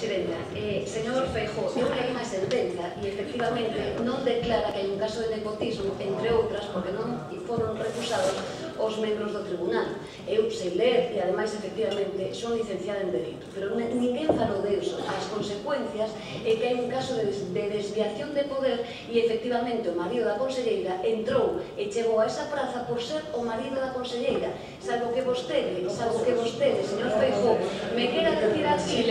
Presidenta. Señor Feijóo, eu leí unha sentenza e efectivamente non declara que hai un caso de nepotismo, entre outras, porque non foron recusados os membros do tribunal. Eu sei ler e, ademais, efectivamente, son licenciada en Dereito, pero ninguén falou de eso. As consecuencias é que hai un caso de desviación de poder e, efectivamente, o marido da conselleira entrou e chegou a esa praza por ser o marido da conselleira. Salvo que vostede, señor Feijóo, me quera decir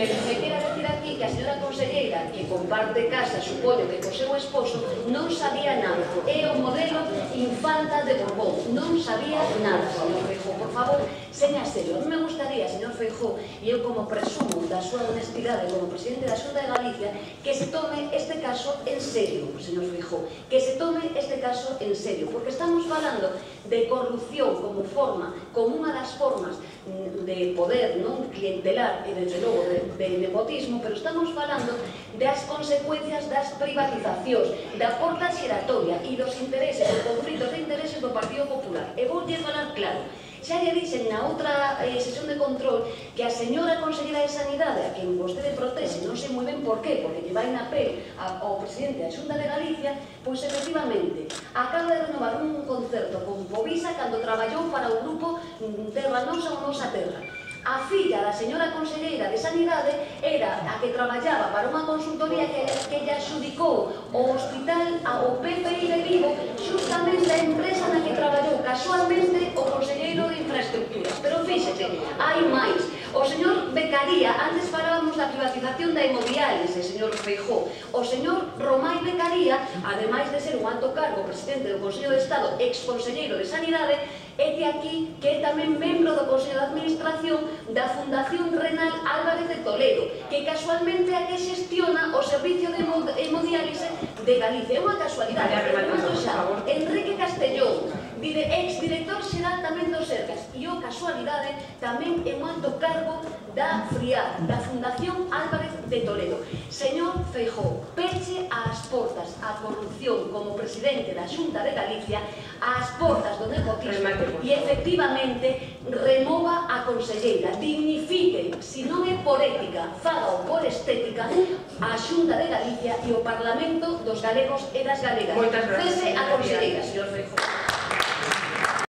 aquí que a señora conselleira, que comparte casa, supoño que co seu esposo, non sabía nada. É o modelo Infanta de Borbón. Non sabía nada, señor Feijóo. Por favor, seña serio. Me gustaría, señor Feijóo, e eu como presumo da súa honestidade como presidente da Xunta de Galicia, que se tome este caso en serio, señor Feijóo. Que se tome este caso en serio, porque estamos falando de corrupción como forma, como unha das formas de poder non clientelar e, desde logo, de nepotismo, pero estamos falando das consecuencias das privatizacións, da porta xiratoria e dos intereses, dos conflitos de intereses do Partido Popular. E voulle falar claro. Xa lle dixen na outra sesión de control que a señora conselleira de Sanidade, a quen vostede protese, non sei moi ben por qué, porque lle vai na pel ao presidente da Xunta de Galicia, pois efectivamente acaba de renovar un concerto con Povisa cando traballou para o grupo Terra Nosa ou Nosa Terra. A filla da señora conselleira de Sanidade era a que traballaba para unha consultoría que lle adxudicou o hospital ao PPI de Vigo, justamente a empresa na que traballou casualmente o conselleiro de Infraestructuras. Pero fíxese, hai máis. O señor Becaría, antes falábamos da privatización da hemodiálise, señor Feijóo. O señor Romai Becaría, ademais de ser un alto cargo, presidente do Consello de Estado, exconselleiro de Sanidade, é que aquí que é tamén membro do Consello de Administración da Fundación Renal Álvarez de Toledo, que casualmente a que xestiona o servicio de hemodiálise de Galicia. É unha casualidade. Enrique Castellón, exdirector xeral tamén do Sergas, e o casualidade tamén é un alto cargo da FRIAD, da Fundación Álvarez de Toledo. Señor Feijóo, peche ás portas a corrupción como presidente da Xunta de Galicia, ás portas do nepotismo e, efectivamente, remova a conselleira. Dignifique, se non é por ética, faga por estética, a Xunta de Galicia e o Parlamento dos galegos e das galegas. Cese a conselleira, señor Feijóo.